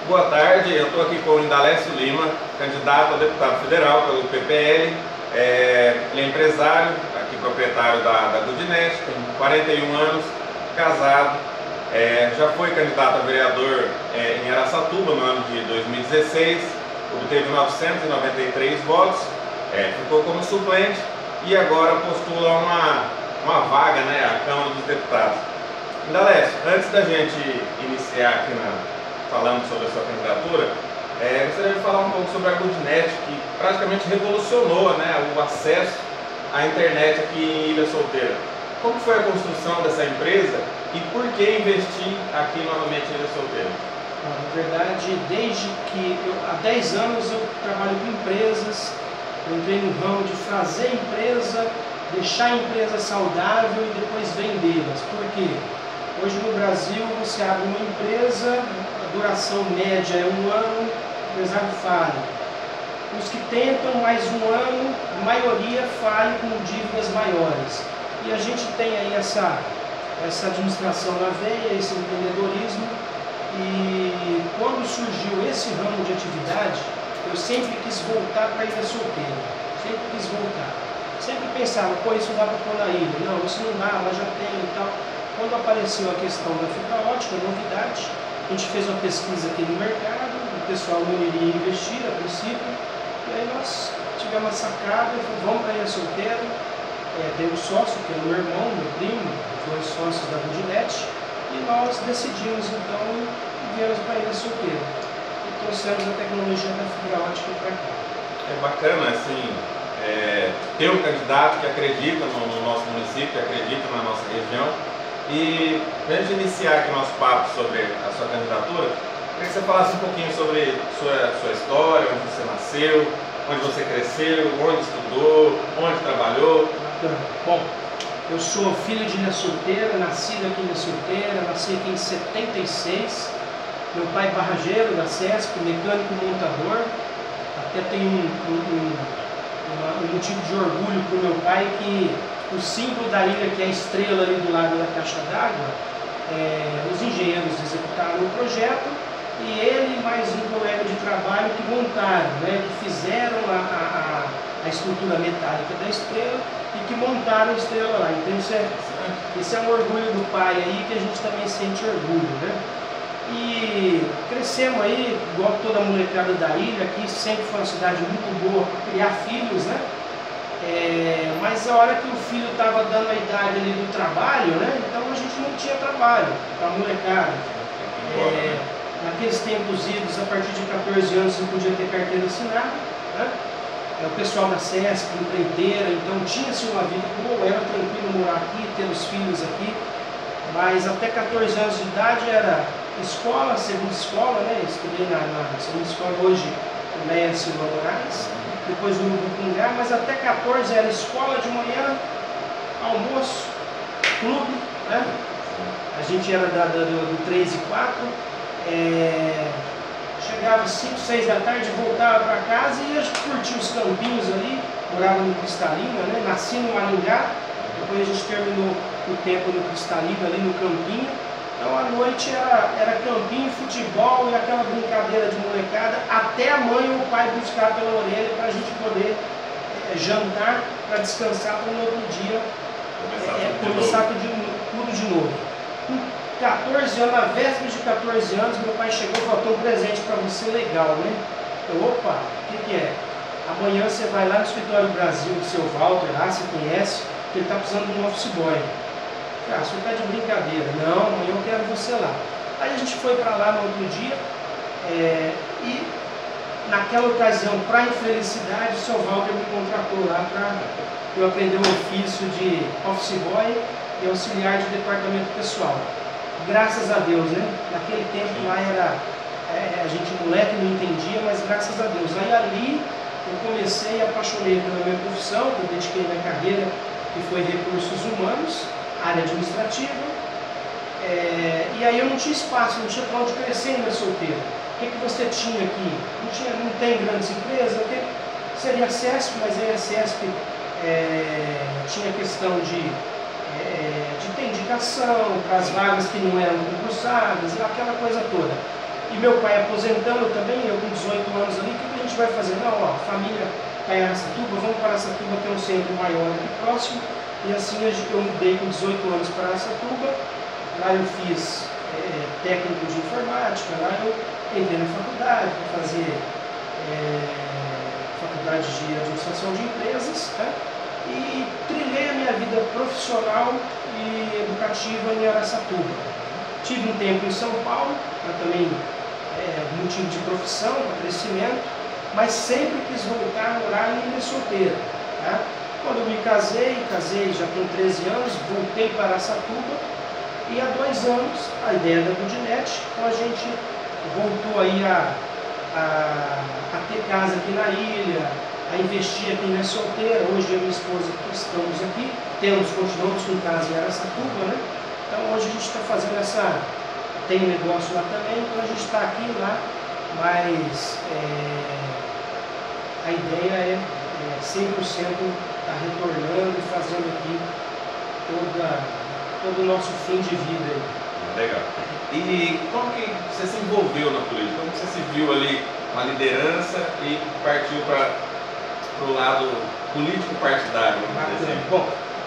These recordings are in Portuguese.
Boa tarde, eu estou aqui com o Indalécio Lima, candidato a deputado federal pelo PPL. Ele é empresário, aqui proprietário da Goodnet, tem 41 anos, casado, já foi candidato a vereador em Araçatuba no ano de 2016, obteve 993 votos, ficou como suplente e agora postula uma vaga, à Câmara dos Deputados. Indalécio, antes da gente iniciar aqui falando sobre a sua candidatura, gostaria de falar um pouco sobre a Goodnet, que praticamente revolucionou o acesso à internet aqui em Ilha Solteira. Como foi a construção dessa empresa e por que investir aqui novamente em Ilha Solteira? Na verdade, desde que há 10 anos eu trabalho com empresas, eu entrei no ramo de fazer empresa, deixar a empresa saudável e depois vendê-las. Por quê? Hoje no Brasil você abre uma empresa, a duração média é 1 ano, o empresário falha. Os que tentam mais 1 ano, a maioria falha com dívidas maiores. E a gente tem aí essa administração na veia, esse empreendedorismo. E quando surgiu esse ramo de atividade, eu sempre quis voltar para a Ilha Solteira. Sempre quis voltar. Sempre pensava, pô, isso dá para pôr na ilha. Não, isso não dá, mas já tem e tal. Quando apareceu a questão da fibra ótica, novidade, a gente fez uma pesquisa aqui no mercado, o pessoal não iria investir a princípio, e aí nós tivemos a sacada e falamos, vamos para a Ilha Solteira. Tem um sócio, que é o meu irmão, meu primo, foi sócios da Goodnet, e nós decidimos então viemos para a Ilha Solteira e trouxemos a tecnologia da fibra ótica para cá. É bacana, assim, ter um candidato que acredita no nosso município, que acredita na nossa região. E para a gente iniciar aqui o nosso papo sobre a sua candidatura, eu queria que você falasse um pouquinho sobre sua história, onde você nasceu, onde você cresceu, onde estudou, onde trabalhou. Bom, eu sou filho de Ilha Solteira, nascido aqui em Ilha Solteira, nasci aqui em 76. Meu pai é barrageiro da CESP, mecânico montador. Até tenho um motivo de orgulho para o meu pai que o símbolo da ilha, que é a estrela ali do lado da caixa d'água, os engenheiros executaram o projeto e ele mais um colega de trabalho que montaram, que fizeram a estrutura metálica da estrela e que montaram a estrela lá. Então esse é um orgulho do pai aí que a gente também sente orgulho, E crescemos aí, igual toda a molecada da ilha, aqui sempre foi uma cidade muito boa para criar filhos, mas a hora que o filho estava dando a idade ali do trabalho, então a gente não tinha trabalho para a molecada. Naqueles tempos idos, a partir de 14 anos você podia ter carteira assinada, O pessoal da CESP, empreiteira, então tinha-se uma vida boa, era tranquilo morar aqui, ter os filhos aqui, mas até 14 anos de idade era escola, segunda escola, estudei na segunda escola hoje, o Léa Silva Moraes, depois o Urubucungá, mas até 14 era escola de manhã, almoço, clube, A gente era do 3 e 4, chegava 5, 6 da tarde, voltava para casa e ia curtir os campinhos ali, morava no Cristalina, Nasci no Maringá, depois a gente terminou o tempo no Cristalina, ali no campinho. Então à noite era campinho, futebol e aquela brincadeira de molecada, até a mãe ou o pai buscar pela orelha para a gente poder jantar, para descansar para no outro dia começar tudo de novo. Com 14 anos, na véspera de 14 anos, meu pai chegou e falou, um presente para você legal, Eu, opa, o que é? Amanhã você vai lá no Escritório Brasil do seu Walter, lá, você conhece, que ele está precisando de um office boy. Ah, o senhor está de brincadeira. Não, amanhã eu quero você lá. Aí a gente foi para lá no outro dia e naquela ocasião, para infelicidade, o seu Walter me contratou lá para eu aprender o ofício de office boy e auxiliar de departamento pessoal. Graças a Deus, Naquele tempo lá era, a gente moleque não entendia, mas graças a Deus. Aí ali eu comecei, apaixonei pela minha profissão, eu dediquei minha carreira, que foi recursos humanos, área administrativa, e aí eu não tinha espaço, não tinha para onde crescer na solteira. O que você tinha aqui? Não tem grandes empresas, seria a CESP, mas aí a CESP tinha questão de ter indicação para as vagas que não eram concursadas, aquela coisa toda. E meu pai aposentando também, eu com 18 anos ali, o que a gente vai fazer? Não, ó, família está em Araçatuba, vamos para Araçatuba, tem um centro maior aqui próximo. E assim eu mudei com 18 anos para Araçatuba. Lá eu fiz técnico de informática, lá eu entrei na faculdade para fazer faculdade de administração de empresas, tá? E trilhei a minha vida profissional e educativa em Araçatuba. Tive um tempo em São Paulo, também motivo de profissão, para crescimento, mas sempre quis voltar a morar em Ilha Solteira. Tá? Quando eu me casei já com 13 anos, voltei para Araçatuba e há 2 anos, a ideia da Goodnet, então a gente voltou aí a ter casa aqui na ilha, a investir aqui em Ilha Solteira. Hoje eu e minha esposa estamos aqui, continuamos com casa em Araçatuba, né? Então hoje a gente está fazendo tem um negócio lá também, então a gente está aqui e lá, mas a ideia é 100% estar retornando e fazendo aqui todo o nosso fim de vida aí. Legal. E como que você se envolveu na política? Como você se viu ali na liderança e partiu para o lado político partidário? Bom,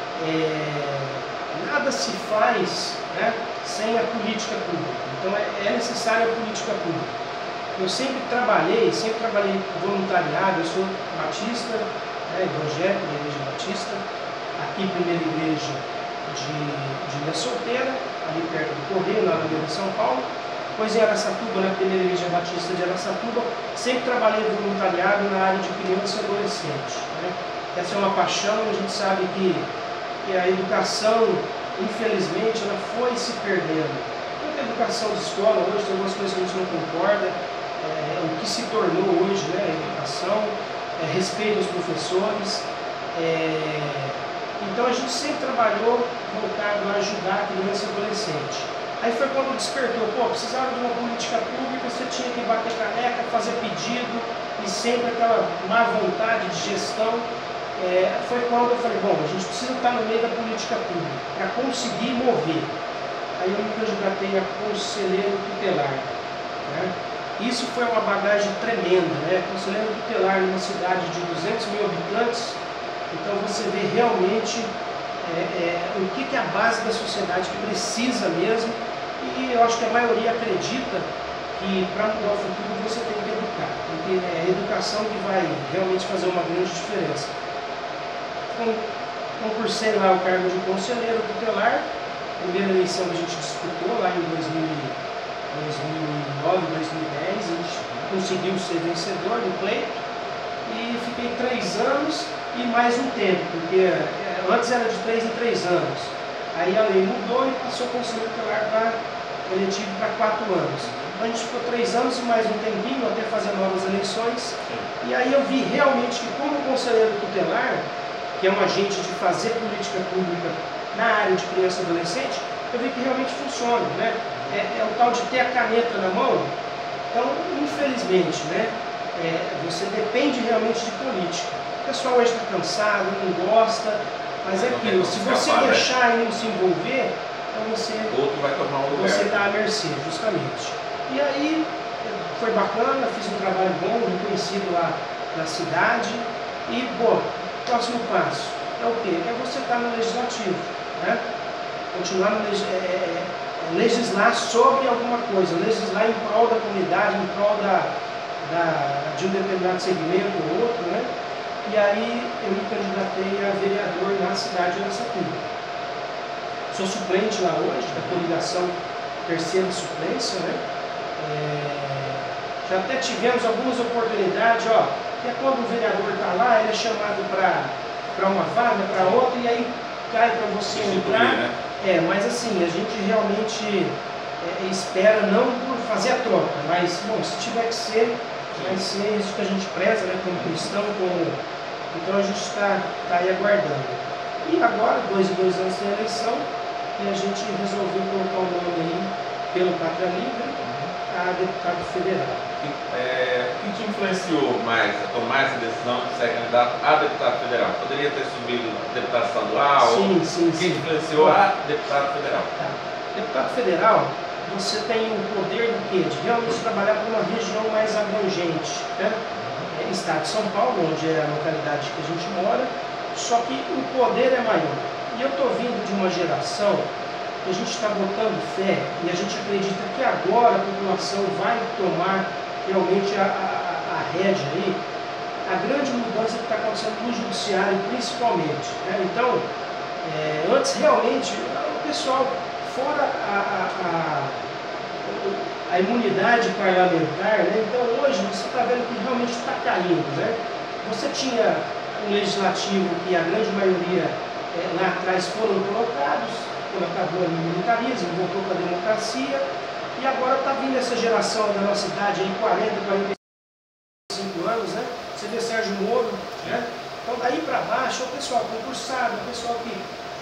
nada se faz, né, sem a política pública. Então é necessária a política pública. Eu sempre trabalhei voluntariado. Eu sou batista, evangélico da Igreja Batista, aqui primeira igreja de Ilha Solteira, ali perto do Correio, na Avenida de São Paulo. Depois em Araçatuba, na primeira igreja batista de Araçatuba, sempre trabalhei voluntariado na área de criança e adolescente. Né? Essa é uma paixão. A gente sabe que a educação, infelizmente, ela foi se perdendo. Tanto a educação de escola, hoje tem algumas coisas que a gente não concorda, o que se tornou hoje, né, a educação, respeito aos professores. Então a gente sempre trabalhou voltado a ajudar a criança e adolescente. Aí foi quando despertou, precisava de uma política pública, você tinha que bater caneca, fazer pedido, e sempre aquela má vontade de gestão. Foi quando eu falei, a gente precisa estar no meio da política pública para conseguir mover. Aí eu me candidatei a conselheiro tutelar. Né? Isso foi uma bagagem tremenda, né? Conselheiro tutelar numa cidade de 200 mil habitantes. Então você vê realmente o que é a base da sociedade que precisa mesmo. E eu acho que a maioria acredita que para mudar o futuro você tem que educar, porque é a educação que vai realmente fazer uma grande diferença. Concursei lá o cargo de conselheiro tutelar. A primeira eleição a gente disputou lá em 2009, 2010, a gente conseguiu ser vencedor do pleito e fiquei 3 anos e mais um tempo, porque antes era de 3 em 3 anos. Aí a lei mudou e passou o conselheiro tutelar eletivo para 4 anos. Então a gente ficou 3 anos e mais um tempinho até fazer novas eleições. E aí eu vi realmente que como conselheiro tutelar, que é um agente de fazer política pública na área de criança e adolescente, eu vi que realmente funciona, né? É o tal de ter a caneta na mão. Então, infelizmente, né, você depende realmente de política. O pessoal hoje está cansado, não gosta, mas é aquilo, se você deixar e não se envolver, então outro vai tomar o lugar. Você está à mercê, justamente. E aí, foi bacana, fiz um trabalho bom, reconhecido lá na cidade. E, próximo passo é o quê? É você estar no legislativo, né? Continuar no legislar sobre alguma coisa, legislar em prol da comunidade, em prol de um determinado segmento ou outro, né? E aí eu me candidatei a vereador na cidade de Araçatuba. Sou suplente lá hoje, da coligação terceira suplência, né? Já até tivemos algumas oportunidades, que é quando o vereador está lá, ele é chamado para uma vaga, para outra, e aí cai para você entrar. Né? Mas assim, a gente realmente espera não por fazer a troca, mas, se tiver que ser, vai ser isso que a gente preza, né, como cristão, então a gente está aí aguardando. E agora, 2 anos sem eleição, e a gente resolveu colocar o nome aí, pelo Pátria Livre, a deputado federal. O que te influenciou mais a tomar essa decisão de ser candidato a deputado federal? Poderia ter subido a deputado estadual? Sim. O que influenciou a deputado federal? Deputado federal, você tem o poder do quê? De realmente trabalhar com uma região mais abrangente, né? Estado de São Paulo, onde é a localidade que a gente mora, só que o poder é maior. E eu estou vindo de uma geração que a gente está botando fé e a gente acredita que agora a população vai tomar realmente a rédea aí, a grande mudança que está acontecendo no judiciário principalmente, né? Então, antes realmente o pessoal, fora a imunidade parlamentar, né? Então hoje você está vendo que realmente está caindo, né? Você tinha um legislativo que a grande maioria lá atrás foram colocados, quando acabou o militarismo, voltou para a democracia, e agora está vindo essa geração da nossa idade aí, 40, 45 anos, né? Você vê Sérgio Moro, né? Então daí para baixo é o pessoal concursado, o pessoal que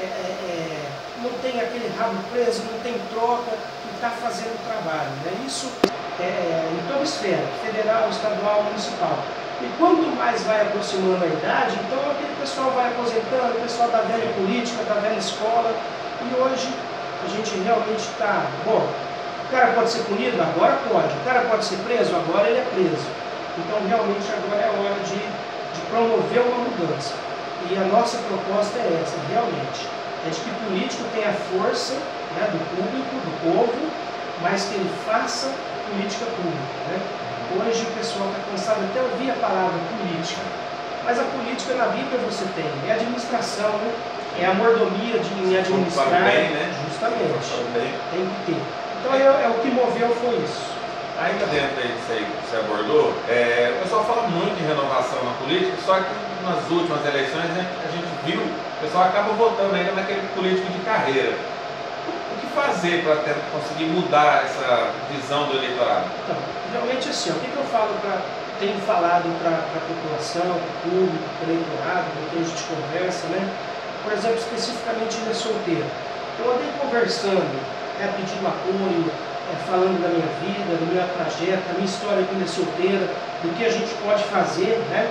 não tem aquele rabo preso, não tem troca, e está fazendo o trabalho, né? Isso em toda a esfera, federal, estadual, municipal. E quanto mais vai aproximando a idade, então aquele pessoal vai aposentando, o pessoal da velha política, da velha escola, e hoje a gente realmente está, bom, o cara pode ser punido? Agora pode. O cara pode ser preso? Agora ele é preso. Então realmente agora é hora de promover uma mudança. E a nossa proposta é essa, realmente. É de que o político tenha a força, né, do público, do povo, mas que ele faça política pública, né? Hoje o pessoal está cansado até ouvir a palavra política, mas a política na Bíblia você tem, é a administração, né? É a mordomia de administrar, bem, né? Justamente, tem que ter. Então o que moveu foi isso. Ainda dentro disso aí que você abordou, o pessoal fala muito em renovação na política, só que nas últimas eleições a gente viu, o pessoal acaba votando ainda naquele político de carreira. O que fazer para conseguir mudar essa visão do eleitorado? Então, realmente assim, o que eu falo tenho falado para a população, para o público, para o eleitorado, com quem a gente conversa, né? Por exemplo, especificamente ele é solteiro. Eu andei conversando, pedindo apoio, falando da minha vida, do meu trajeto, da minha história quando é solteira, do que a gente pode fazer, né?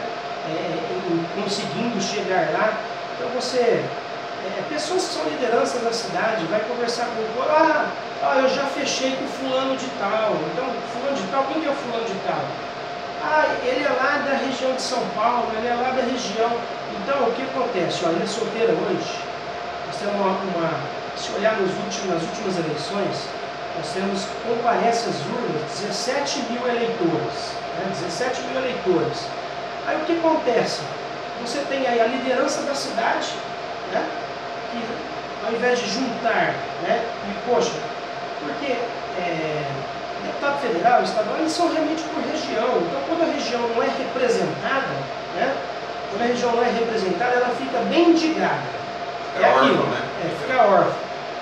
Conseguindo chegar lá. Então você, pessoas que são lideranças da cidade, vai conversar com o eu já fechei com fulano de tal. Então, fulano de tal, quem que é o fulano de tal? Ele é lá da região de São Paulo, ele é lá da região. Então, o que acontece? Ele é solteiro hoje. Nós temos se olhar nas últimas eleições, nós temos, comparece às urnas, 17 mil eleitores. Né? 17 mil eleitores. Aí o que acontece? Você tem aí a liderança da cidade, né? Que ao invés de juntar, né? E poxa, porque deputado federal, estadual, eles são realmente por região. Então quando a região não é representada, né? Quando a região não é representada, ela fica mendigada. É órfão, né? Fica órfão.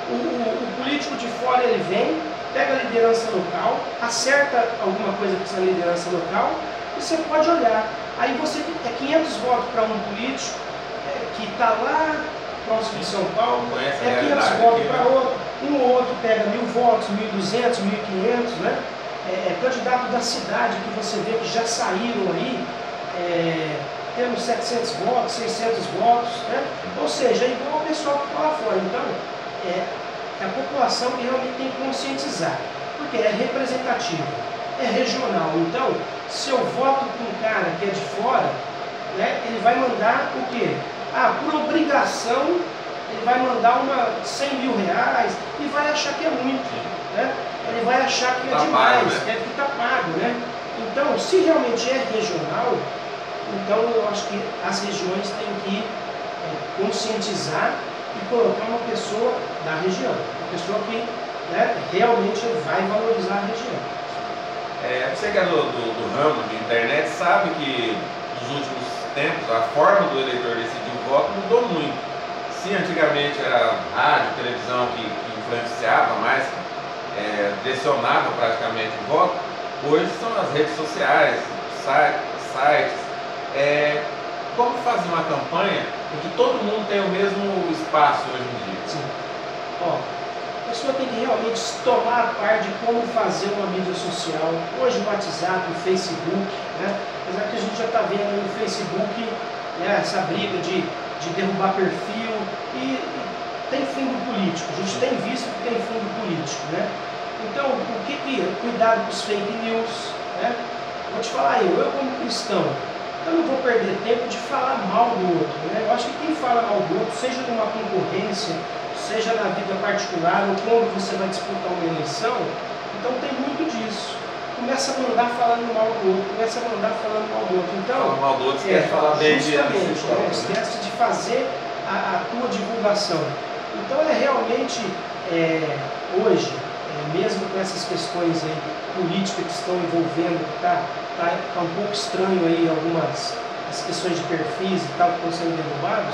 O político de fora, ele vem, pega a liderança local, acerta alguma coisa com essa liderança local, e você pode olhar. Aí você tem 500 votos para um político que está lá próximo de São Paulo, 500 votos para outro, um ou outro pega 1000 votos, 1200, 1500, né? Candidato da cidade que você vê que já saíram aí, temos 700 votos, 600 votos, né? Ou seja, é igual o pessoal que está lá fora. Então, a população que realmente tem que conscientizar, porque é representativo, é regional. Então, se eu voto com um cara que é de fora, né, ele vai mandar o quê? Por obrigação, ele vai mandar 100 mil reais e vai achar que é muito, né? Ele vai achar que é demais, que está pago, né? Então, se realmente é regional, então eu acho que as regiões têm que conscientizar e colocar uma pessoa da região, uma pessoa que, né, realmente vai valorizar a região. Você que é do ramo de internet sabe que nos últimos tempos a forma do eleitor decidir o voto mudou muito. Se antigamente era rádio, televisão que influenciava mais, direcionava praticamente o voto, hoje são as redes sociais, sites. Como fazer uma campanha em que todo mundo tem o mesmo espaço hoje em dia? Sim. A pessoa tem que realmente tomar a par de como fazer uma mídia social. Hoje o WhatsApp, o Facebook, né? Apesar que a gente já está vendo aí no Facebook, né, essa briga de derrubar perfil e tem fundo político. A gente tem visto que tem fundo político, né? Então aqui, cuidado com os fake news, né? Vou te falar, eu como cristão, eu não vou perder tempo de falar mal do outro, né? Eu acho que quem fala mal do outro, seja numa concorrência, seja na vida particular, ou quando você vai disputar uma eleição, então tem muito disso. Começa a mandar falando mal do outro, começa a mandar falando mal do outro. Então, fala mal do outro, esquece de falar bem de justamente, esquece de fazer a tua divulgação. Então é realmente, hoje, mesmo com essas questões aí políticas que estão envolvendo, tá um pouco estranho aí algumas as questões de perfis e tal que estão sendo derrubados,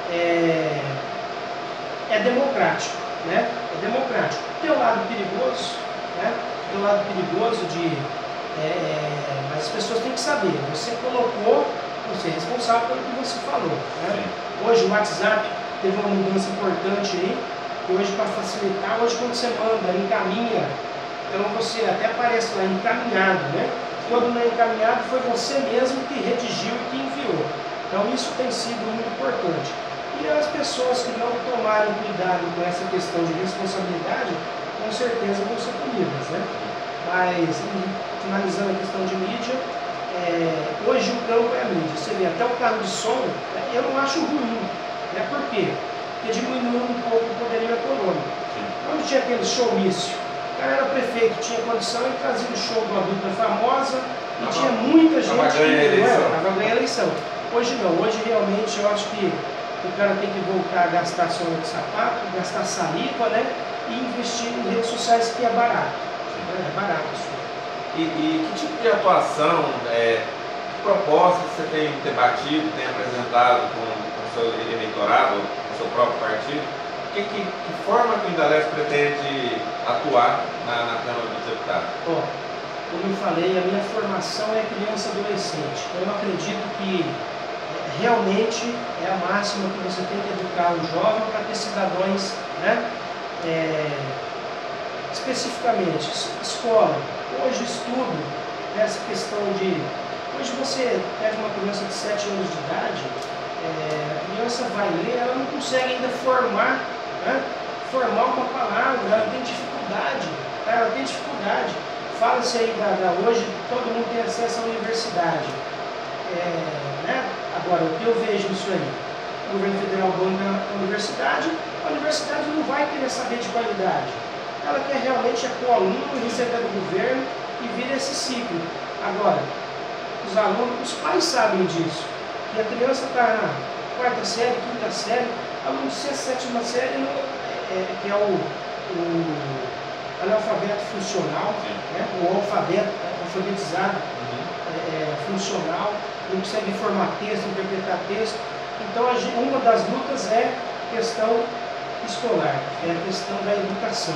é democrático, né? É democrático. Tem um lado perigoso, né? Tem um lado perigoso mas as pessoas têm que saber, você colocou, você é responsável pelo que você falou, né? Hoje o WhatsApp teve uma mudança importante aí, e hoje para facilitar, hoje quando você manda, encaminha, então você até aparece lá encaminhado, né? Quando não é encaminhado, foi você mesmo que redigiu e que enviou. Então isso tem sido muito importante. E as pessoas que não tomarem cuidado com essa questão de responsabilidade, com certeza vão ser punidas, né? Mas, finalizando a questão de mídia, hoje o campo é a mídia. Você vê, até o carro de som, eu não acho ruim. Né? Por quê? Porque diminuiu um pouco o poderio econômico. Quando tinha aquele showmício, o cara era prefeito, tinha condição e trazia o show de uma dupla famosa e tinha muita gente que estava ganhando a eleição. Hoje não, hoje realmente eu acho que o cara tem que voltar a gastar sola de sapato, gastar saliva, né? E investir em redes sociais que é barato. É barato isso. E que tipo de atuação, que propostas você tem debatido, tem apresentado com o seu eleitorado, com o seu próprio partido? Que forma que o Indalecio pretende atuar na Câmara dos Deputados? Como eu falei, a minha formação é criança e adolescente. Então eu acredito que realmente é a máxima que você tem que educar o jovem para ter cidadãos, né? Especificamente, escola. Hoje estudo essa questão de... Hoje você pega uma criança de 7 anos de idade, a criança vai ler, ela não consegue ainda formar, né? Formar uma palavra, ela tem dificuldade, tá? Ela tem dificuldade. Fala-se aí, hoje todo mundo tem acesso à universidade. Né? Agora, o que eu vejo isso aí? O governo federal banca a universidade não vai querer saber de qualidade. Ela quer realmente com o aluno receber do governo e vir esse ciclo. Agora, os alunos, os pais sabem disso. E a criança está na 4ª série, 5ª série, aluno de 6ª, 7ª série, que é o analfabeto funcional, né? O alfabeto alfabetizado funcional, não consegue formar texto, interpretar texto. Então, uma das lutas é a questão escolar, é a questão da educação.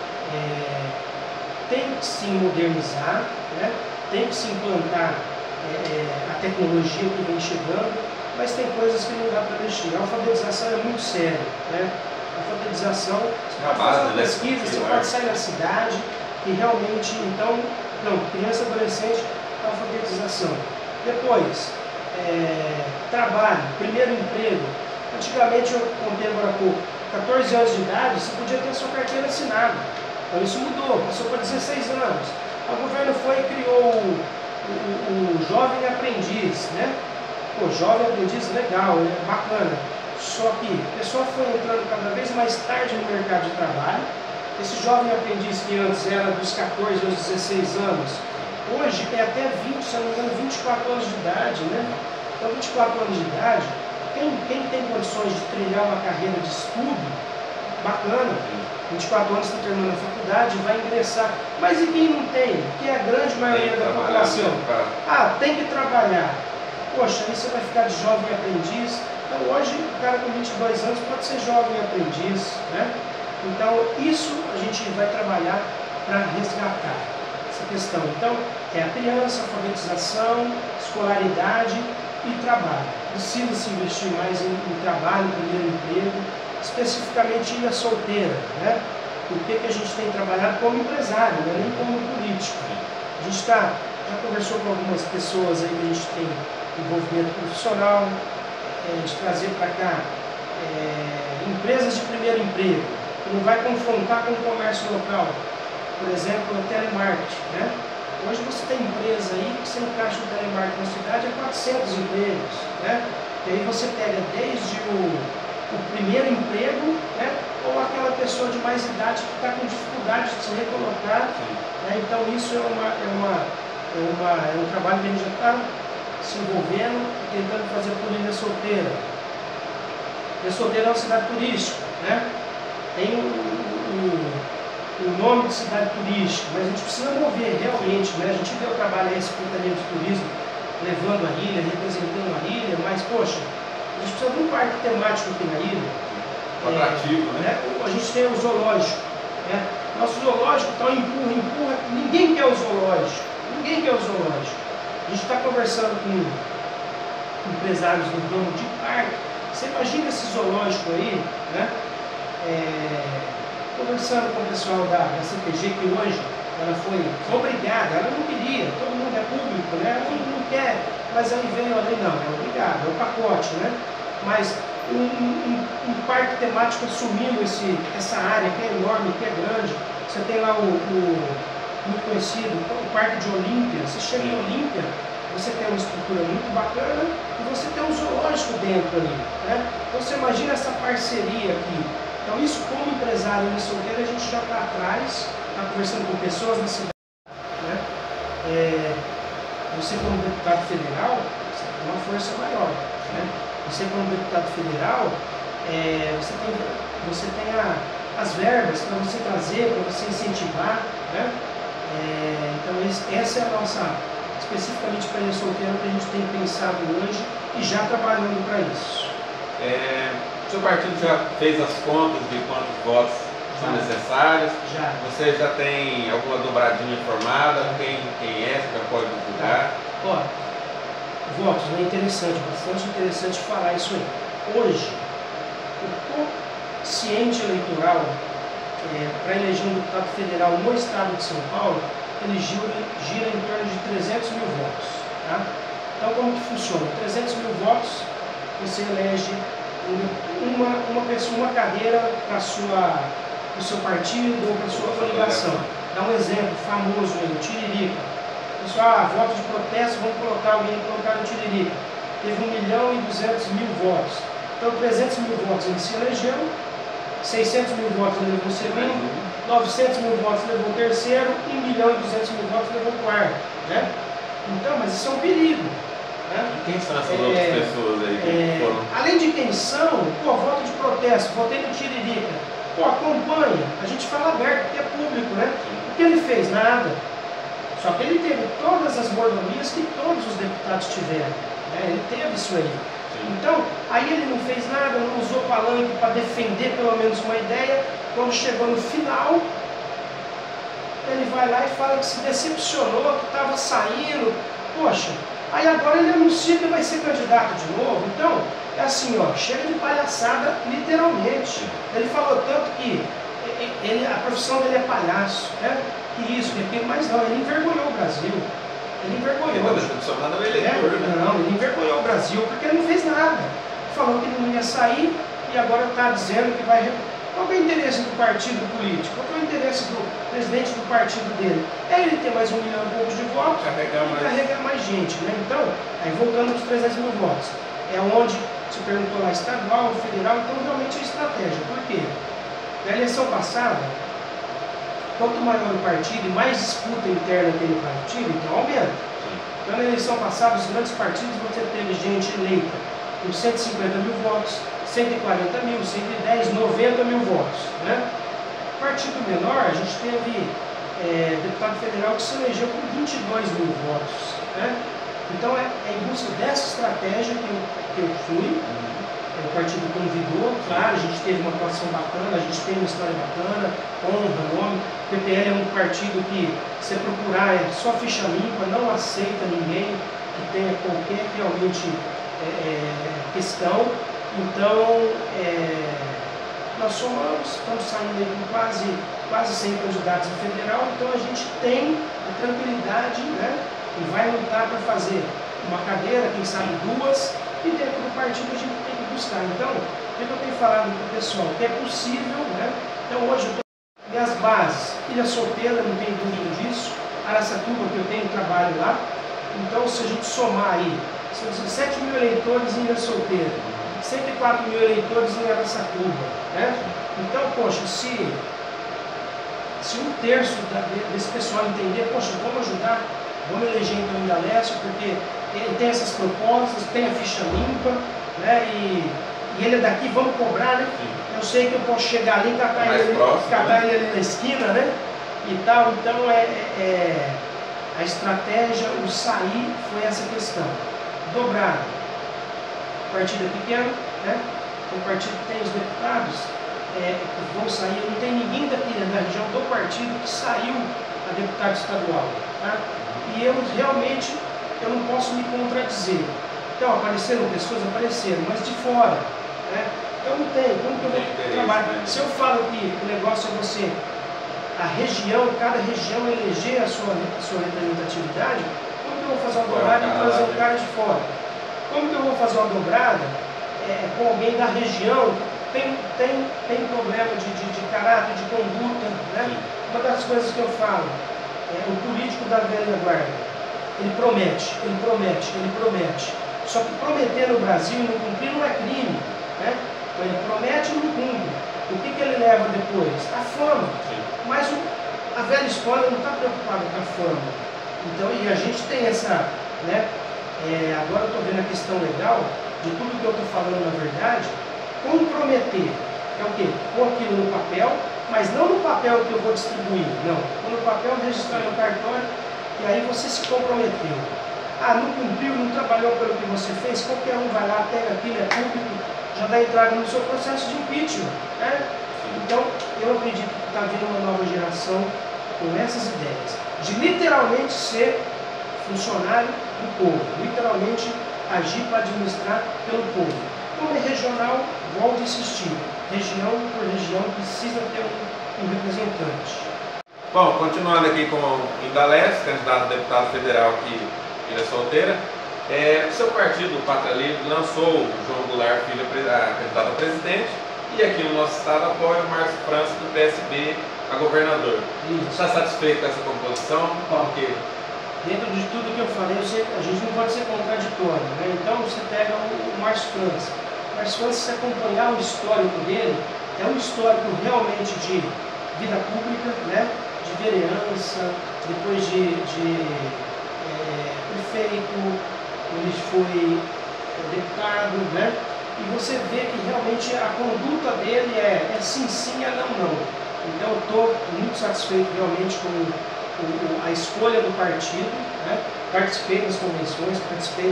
Tem que se modernizar, né? Tem que se implantar a tecnologia que vem chegando, mas tem coisas que não dá para mexer. A alfabetização é muito séria, né? A alfabetização, você pode fazer uma pesquisa, você pode sair na cidade e realmente, então, não, criança, adolescente, alfabetização. Depois, trabalho, primeiro emprego. Antigamente, eu contei agora há pouco, 14 anos de idade, você podia ter a sua carteira assinada. Então isso mudou, passou para 16 anos. O governo foi e criou o jovem aprendiz, né? Pô, jovem aprendiz, legal, bacana. Só que a pessoa foi entrando cada vez mais tarde no mercado de trabalho. Esse jovem aprendiz que antes era dos 14 aos 16 anos, hoje é até 20, se não me engano, 24 anos de idade, né? Então 24 anos de idade, quem tem condições de trilhar uma carreira de estudo, bacana, 24 anos está terminando a faculdade, vai ingressar. Mas e quem não tem? Que é a grande maioria da população. Tem que trabalhar. Poxa, aí você vai ficar de jovem aprendiz. Então hoje o cara com 22 anos pode ser jovem aprendiz, né? Então isso a gente vai trabalhar para resgatar essa questão. Então é a criança, alfabetização, escolaridade e trabalho. Precisa se investir mais em trabalho, primeiro emprego, especificamente a solteira, né? O que a gente tem trabalhado como empresário, né? Nem como político. A gente já conversou com algumas pessoas aí que a gente tem envolvimento profissional, de trazer para cá empresas de primeiro emprego, que não vai confrontar com o comércio local. por exemplo, no telemarketing, né? Hoje você tem empresa aí que você encaixa o telemarketing na cidade a 400 empregos, né? E aí você pega desde o primeiro emprego, né? Ou aquela pessoa de mais idade que está com dificuldade de se recolocar, né? Então isso é um trabalho que a gente já está se envolvendo, tentando fazer por Ilha Solteira. Ilha Solteira é uma cidade turística, né? Tem o nome de cidade turística, mas a gente precisa mover realmente, né? A gente vê o trabalho aí, a Secretaria de Turismo, levando a ilha, representando a ilha, mas, poxa, a gente precisa de um parque temático aqui na ilha. Atrativo, né? A gente tem o zoológico, né? Nosso zoológico está empurra, ninguém quer o zoológico, ninguém quer o zoológico. A gente está conversando com empresários do ramo de parque. Você imagina esse zoológico aí, né? Conversando com o pessoal da CPG, que hoje ela foi obrigada, ela não queria, todo mundo é público, né? Ela não quer, mas aí veio ali, não, é obrigado, é o pacote, né? Mas um parque temático assumindo essa área que é enorme, que é grande. Você tem lá muito conhecido, o Parque de Olímpia. Você chega em Olímpia, você tem uma estrutura muito bacana e você tem um zoológico dentro ali, né? Então você imagina essa parceria aqui. Então isso, como empresário em Solteira, a gente já está atrás, está conversando com pessoas da cidade, né? Você como deputado federal, você tem uma força maior, né? Você como deputado federal, você tem as verbas para você trazer, para você incentivar, né? Então essa é a nossa, especificamente para Ilha Solteira, que a gente tem pensado hoje e já trabalhando para isso. O seu partido já fez as contas de quantos votos são necessários? Já. Você já tem alguma dobradinha formada? Quem é? Você já pode divulgar? Ó, votos, é interessante, bastante interessante falar isso aí. Hoje, o quociente eleitoral para eleger um deputado federal no estado de São Paulo, ele gira em torno de 300 mil votos. Tá? Então, como que funciona? 300 mil votos, você elege uma cadeira para o seu partido ou para a sua coligação. Dá um exemplo famoso aí, o Tiririca. Pessoal, voto de protesto, vamos colocar alguém no Tiririca. Teve 1.200.000 votos. Então, 300 mil votos ele se elegeu, 600 mil votos ele levou o segundo, 900 mil votos levou o terceiro, 1.200.000 votos levou o quarto. Né? Então, mas isso é um perigo. Né? E quem são essas outras pessoas aí que foram? Além de quem são, voto de protesto, votei no Tiririca. Acompanha, a gente fala aberto, porque é público, né? O que ele fez? Nada. Só que ele teve todas as mordomias que todos os deputados tiveram. Né? Ele teve isso aí. Então, aí ele não fez nada, não usou palanque para defender pelo menos uma ideia. Quando chegou no final, ele vai lá e fala que se decepcionou, que estava saindo. Poxa, aí agora ele anuncia que vai ser candidato de novo. Então, é assim, ó, chega de palhaçada, literalmente. Ele falou tanto que a profissão dele é palhaço, né? Que isso, que aquilo, mas não, ele envergonhou o Brasil. Ele envergonhou. Ele envergonhou o Brasil porque ele não fez nada. Falou que não ia sair e agora está dizendo que vai. Qual é o interesse do partido político? Qual é o interesse do presidente do partido dele? É ele ter mais 1 milhão e pouco de votos e carregar mais gente, né? Então, aí voltando para os 300 mil votos, é onde se perguntou lá, estadual, federal, então realmente é estratégia. Por quê? Na eleição passada, quanto maior o partido e mais disputa interna tem no partido, então aumenta. Então, na eleição passada, os grandes partidos, você teve gente eleita com 150 mil votos, 140 mil, 110, 90 mil votos. Né? Partido menor, a gente teve deputado federal que se elegeu com 22 mil votos. Né? Então, é em busca dessa estratégia que eu fui. O partido convidou, claro, a gente teve uma atuação bacana, a gente tem uma história bacana, honra, nome. O PPL é um partido que, se procurar, é só ficha limpa, não aceita ninguém que tenha qualquer realmente questão. Então, nós estamos saindo aí com quase 100 candidatos a federal, então a gente tem a tranquilidade, né, e vai lutar para fazer uma cadeira, quem sabe duas, e dentro do partido a gente tem que buscar. Então, o que eu tenho falado para o pessoal? Que é possível, né? Então hoje eu estou Minhas bases, Ilha Solteira, não tem dúvida disso. Araçatuba, que eu tenho trabalho lá. Então, se a gente somar aí, são 17 mil eleitores em Ilha Solteira, 104 mil eleitores em Araçatuba, né? Então, poxa, se um terço desse pessoal entender, poxa, vamos ajudar, vamos eleger então o Indalécio, porque ele tem essas propostas, tem a ficha limpa, né? E ele é daqui, vamos cobrar, né? Sim. Eu sei que eu posso chegar ali e catar ele ali na esquina, né? E tal, então a estratégia, o sair foi essa questão. Dobrado. O partido é pequeno, né? O partido tem os deputados que vão sair, não tem ninguém daqui da região do partido que saiu a deputado estadual, tá? E eu realmente, eu não posso me contradizer. Então, apareceram pessoas, apareceram, mas de fora, né? Então não tem, como que eu vou trabalhar? Se eu falo que o negócio é você, a região, cada região eleger a sua representatividade, como que eu vou fazer uma dobrada e trazer um cara de fora? Como que eu vou fazer uma dobrada com alguém da região? Tem problema de caráter, de conduta, né? Uma das coisas que eu falo, o político da velha guarda, ele promete. Só que prometer no Brasil e não cumprir não é crime, né? Então ele promete e não cumpre. O que ele leva depois? A fama. Sim. Mas a velha escola não está preocupada com a fama. Então, e a gente tem essa, né? Agora eu estou vendo a questão legal de tudo que eu estou falando na verdade. Comprometer é o quê? Pôr aquilo no papel, mas não no papel que eu vou distribuir, não. Pôr no papel, registrar no cartório, e aí você se comprometeu. Ah, não cumpriu, não trabalhou pelo que você fez, qualquer um vai lá, pega aquilo, é público, já dá entrada no seu processo de impeachment, né? Então, eu acredito que está vindo uma nova geração com essas ideias, de literalmente ser funcionário do povo, literalmente agir para administrar pelo povo. Como é regional, volto a insistir, região por região precisa ter um representante. Bom, continuando aqui com o Indalécio, candidato a deputado federal aqui em Ilha Solteira, o seu partido, o Pátria Livre, lançou o João Goulart Filho candidato a presidente e aqui no nosso estado apoia o Márcio França do PSB a governador. Está satisfeito com essa composição? Porque dentro de tudo que eu falei, a gente não pode ser contraditório, né? Então você pega o Márcio França. O Márcio França, se acompanhar o histórico dele, é um histórico realmente de vida pública, né? De vereança, depois de prefeito, ele foi deputado, né? E você vê que realmente a conduta dele é sim, sim, é não, não. Então eu estou muito satisfeito realmente com a escolha do partido, né? Participei das convenções, participei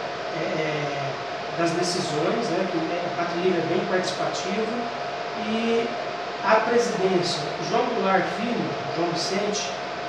das decisões, né? Que o Pátria Livre é bem participativo. E a presidência, o João Goulart Filho, João Vicente,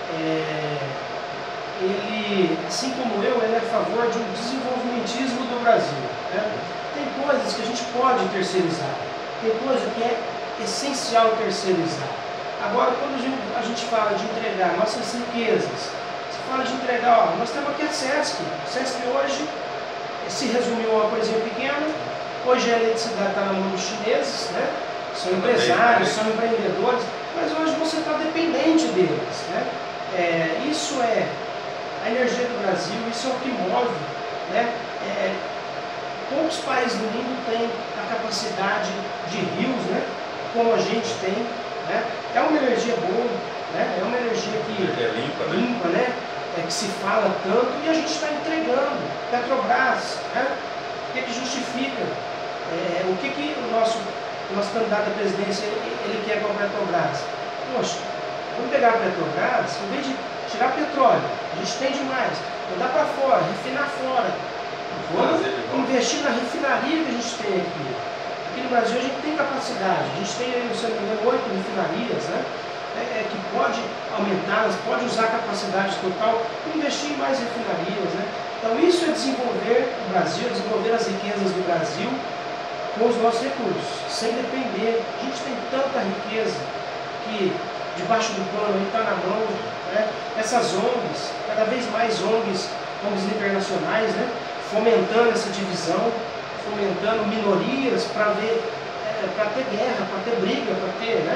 ele, assim como eu, ele é a favor de um desenvolvimentismo do Brasil, né? Tem coisas que a gente pode terceirizar, tem coisa que é essencial terceirizar. Agora, quando a gente fala de entregar nossas riquezas, se fala de entregar, nós temos aqui a SESC. A SESC hoje se resumiu a uma coisinha pequena, hoje a eletricidade está na mão dos chineses, né? São empresários, são empreendedores, mas hoje você está dependente deles, né? Isso é a energia do Brasil, isso é o que move, né? Poucos países do mundo têm a capacidade de rios, né? Como a gente tem, né? É uma energia boa, né? É uma energia que é limpa, né? Que se fala tanto e a gente está entregando. Petrobras, né? O que justifica? O que o nosso candidato à presidência ele quer com a Petrobras? Poxa, vamos pegar a Petrobras, em vez de tirar petróleo, a gente tem demais, mandar para fora, refinar fora. Vamos investir na refinaria que a gente tem aqui. Aqui no Brasil a gente tem capacidade, a gente tem, se não me engano, 8 refinarias, né? Que pode aumentar, pode usar a capacidade total, investir em mais refinarias, né? Então isso é desenvolver o Brasil, desenvolver as riquezas do Brasil com os nossos recursos, sem depender. A gente tem tanta riqueza que debaixo do pano está na mão, né? Essas ONGs, cada vez mais ONGs internacionais, né? Fomentando essa divisão, fomentando minorias para ter guerra, para ter briga, para ter, né?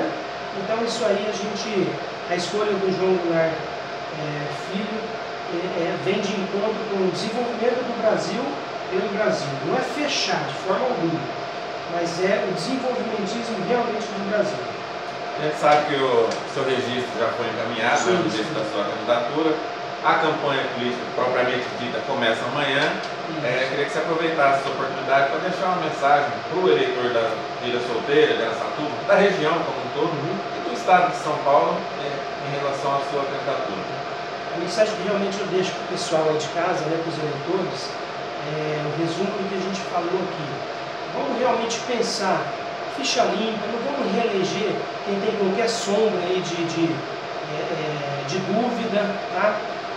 Então isso aí a escolha do João Goulart Filho vem de encontro com o desenvolvimento do Brasil pelo Brasil. Não é fechar de forma alguma, mas é o desenvolvimentismo realmente do Brasil. A gente sabe que o seu registro já foi encaminhado no início da sua candidatura. A campanha política propriamente dita começa amanhã. Queria que você aproveitasse essa oportunidade para deixar uma mensagem para o eleitor da Vila Solteira, de Araçatuba, da região como um todo, e do estado de São Paulo em relação à sua candidatura. A mensagem que realmente eu deixo para o pessoal aí de casa, para os eleitores, é o resumo do que a gente falou aqui. Vamos realmente pensar, ficha limpa, não vamos reeleger quem tem qualquer sombra aí de dúvida, tá?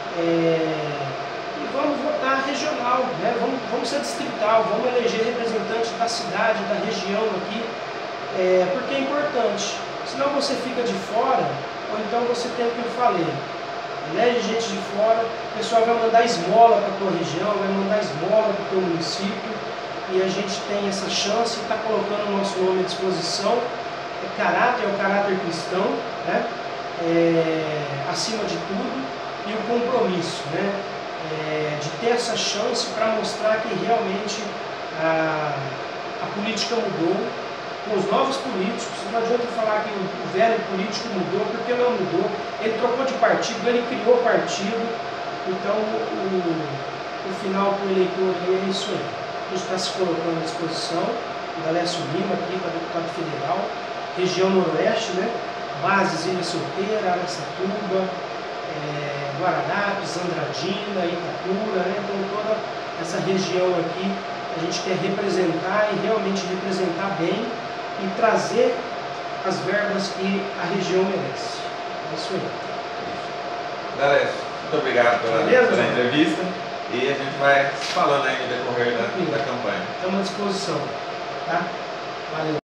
E vamos votar regional, né? Vamos ser distrital, vamos eleger representantes da cidade, da região aqui, porque é importante. Senão você fica de fora, ou então você tem o que eu falei. Elege gente de fora, o pessoal vai mandar esmola para a tua região, vai mandar esmola para o teu município, e a gente tem essa chance de estar colocando o nosso nome à disposição. O caráter cristão, né? Acima de tudo, e o compromisso, né? De ter essa chance para mostrar que realmente a política mudou. Com os novos políticos, não adianta falar que o velho político mudou, porque não mudou. Ele trocou de partido, ele criou partido. Então, o final para o eleitor é isso aí. A gente está se colocando à disposição. O Dalécio Lima aqui para deputado federal, região noroeste, né? Bases Ilha Solteira, Araçatuba, Guararapes, Andradina, Itapura, né? Então toda essa região aqui a gente quer representar e realmente representar bem e trazer as verbas que a região merece. É isso aí. Dalécio, muito obrigado pela entrevista e a gente vai falando aí no decorrer da campanha. Estamos à disposição. Tá? Valeu.